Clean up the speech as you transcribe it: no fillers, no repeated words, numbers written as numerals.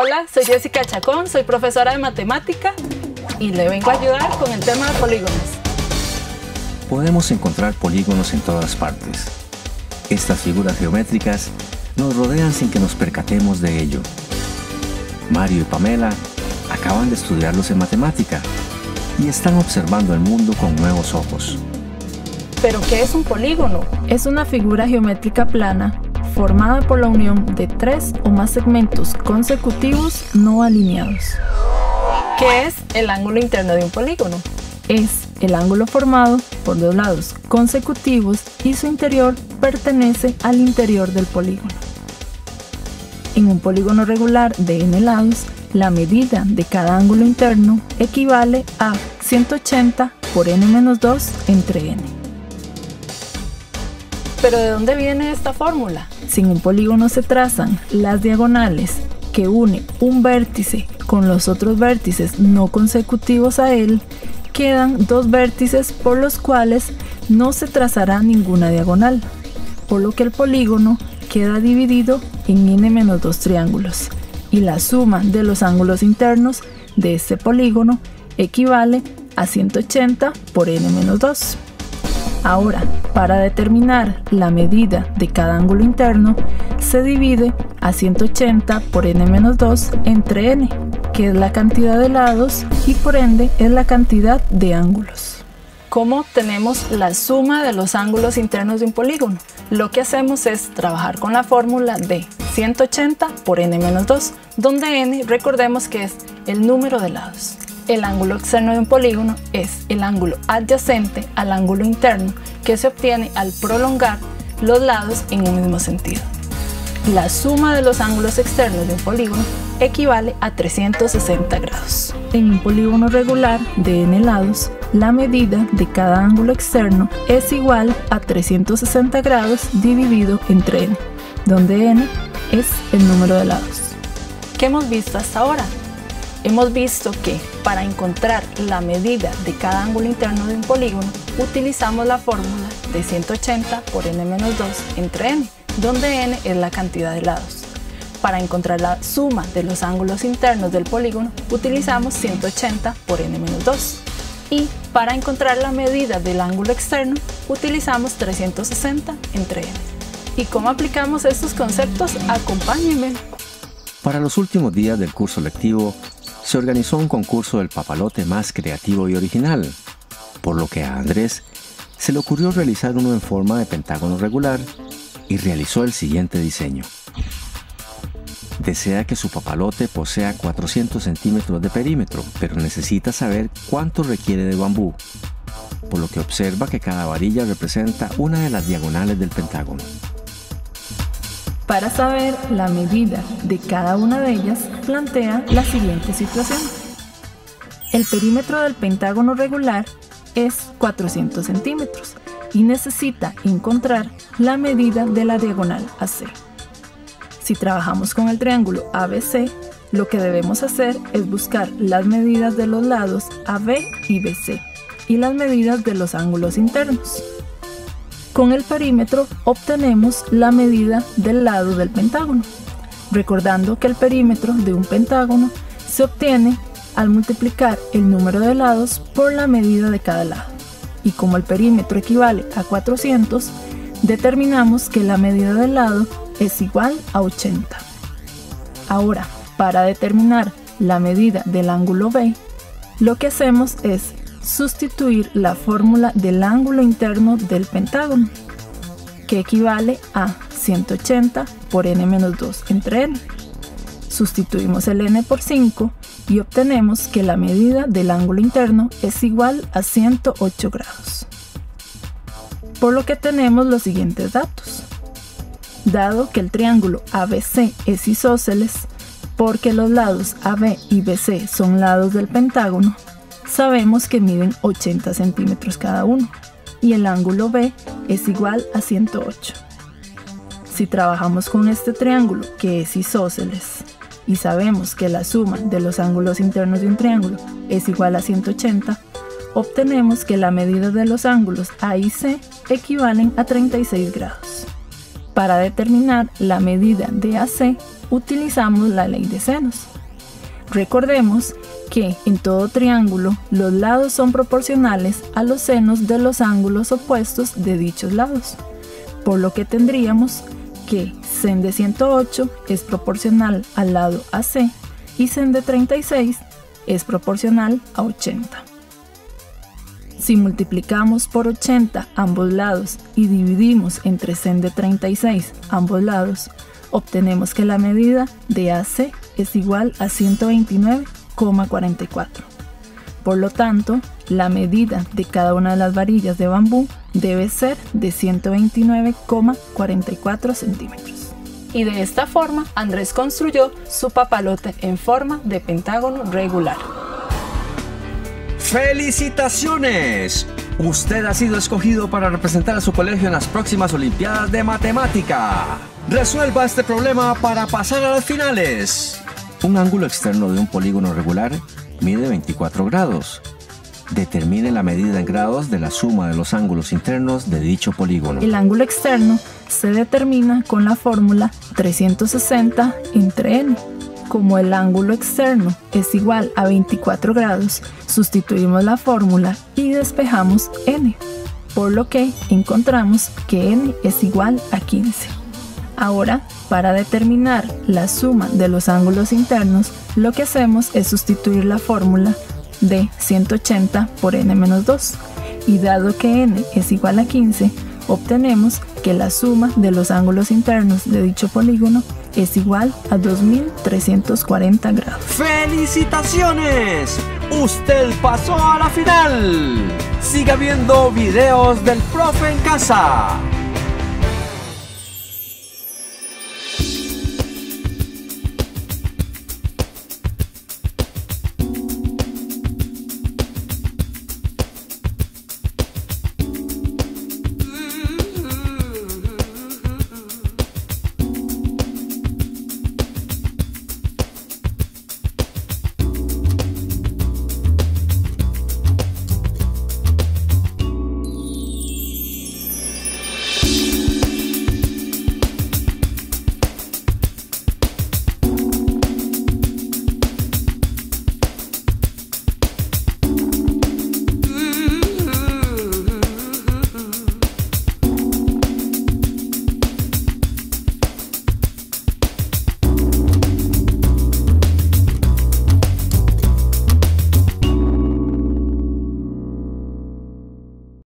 Hola, soy Jessica Chacón, soy profesora de matemática y le vengo a ayudar con el tema de polígonos. Podemos encontrar polígonos en todas partes. Estas figuras geométricas nos rodean sin que nos percatemos de ello. Mario y Pamela acaban de estudiarlos en matemática y están observando el mundo con nuevos ojos. ¿Pero qué es un polígono? Es una figura geométrica plana formada por la unión de 3 o más segmentos consecutivos no alineados. ¿Qué es el ángulo interno de un polígono? Es el ángulo formado por dos lados consecutivos y su interior pertenece al interior del polígono. En un polígono regular de n lados, la medida de cada ángulo interno equivale a 180 por n-2 entre n. ¿Pero de dónde viene esta fórmula? Si en un polígono se trazan las diagonales que une un vértice con los otros vértices no consecutivos a él, quedan dos vértices por los cuales no se trazará ninguna diagonal, por lo que el polígono queda dividido en n-2 triángulos, y la suma de los ángulos internos de este polígono equivale a 180 por n-2. Ahora, para determinar la medida de cada ángulo interno, se divide a 180 por n-2 entre n, que es la cantidad de lados y por ende es la cantidad de ángulos. ¿Cómo obtenemos la suma de los ángulos internos de un polígono? Lo que hacemos es trabajar con la fórmula de 180 por n-2, donde n, recordemos que es el número de lados. El ángulo externo de un polígono es el ángulo adyacente al ángulo interno que se obtiene al prolongar los lados en un mismo sentido. La suma de los ángulos externos de un polígono equivale a 360 grados. En un polígono regular de n lados, la medida de cada ángulo externo es igual a 360 grados dividido entre n, donde n es el número de lados. ¿Qué hemos visto hasta ahora? Hemos visto que para encontrar la medida de cada ángulo interno de un polígono utilizamos la fórmula de 180 por n-2 entre n, donde n es la cantidad de lados. Para encontrar la suma de los ángulos internos del polígono utilizamos 180 por n-2. Y para encontrar la medida del ángulo externo utilizamos 360 entre n. ¿Y cómo aplicamos estos conceptos? Acompáñenme. Para los últimos días del curso lectivo, se organizó un concurso del papalote más creativo y original, por lo que a Andrés se le ocurrió realizar uno en forma de pentágono regular y realizó el siguiente diseño. Desea que su papalote posea 400 centímetros de perímetro, pero necesita saber cuánto requiere de bambú, por lo que observa que cada varilla representa una de las diagonales del pentágono. Para saber la medida de cada una de ellas, plantea la siguiente situación. El perímetro del pentágono regular es 400 centímetros y necesita encontrar la medida de la diagonal AC. Si trabajamos con el triángulo ABC, lo que debemos hacer es buscar las medidas de los lados AB y BC y las medidas de los ángulos internos. Con el perímetro obtenemos la medida del lado del pentágono, recordando que el perímetro de un pentágono se obtiene al multiplicar el número de lados por la medida de cada lado. Y como el perímetro equivale a 400, determinamos que la medida del lado es igual a 80. Ahora, para determinar la medida del ángulo B, lo que hacemos es sustituir la fórmula del ángulo interno del pentágono, que equivale a 180 por n-2 entre n. Sustituimos el n por 5 y obtenemos que la medida del ángulo interno es igual a 108 grados. Por lo que tenemos los siguientes datos. Dado que el triángulo ABC es isósceles, porque los lados AB y BC son lados del pentágono, sabemos que miden 80 centímetros cada uno y el ángulo B es igual a 108. Si trabajamos con este triángulo que es isósceles y sabemos que la suma de los ángulos internos de un triángulo es igual a 180, obtenemos que la medida de los ángulos A y C equivalen a 36 grados. Para determinar la medida de AC utilizamos la ley de senos. Recordemos que en todo triángulo los lados son proporcionales a los senos de los ángulos opuestos de dichos lados, por lo que tendríamos que sen de 108 es proporcional al lado AC y sen de 36 es proporcional a 80. Si multiplicamos por 80 ambos lados y dividimos entre sen de 36 ambos lados, obtenemos que la medida de AC es igual a 129,44. Por lo tanto, la medida de cada una de las varillas de bambú debe ser de 129,44 centímetros. Y de esta forma, Andrés construyó su papalote en forma de pentágono regular. ¡Felicitaciones! Usted ha sido escogido para representar a su colegio en las próximas Olimpiadas de Matemática. Resuelva este problema para pasar a las finales. Un ángulo externo de un polígono regular mide 24 grados. Determine la medida en grados de la suma de los ángulos internos de dicho polígono. El ángulo externo se determina con la fórmula 360 entre n. Como el ángulo externo es igual a 24 grados, sustituimos la fórmula y despejamos n, por lo que encontramos que n es igual a 15. Ahora, para determinar la suma de los ángulos internos, lo que hacemos es sustituir la fórmula de 180 por n-2, y dado que n es igual a 15, obtenemos que la suma de los ángulos internos de dicho polígono es igual a 2340 grados. ¡Felicitaciones! ¡Usted pasó a la final! Siga viendo videos del profe en casa.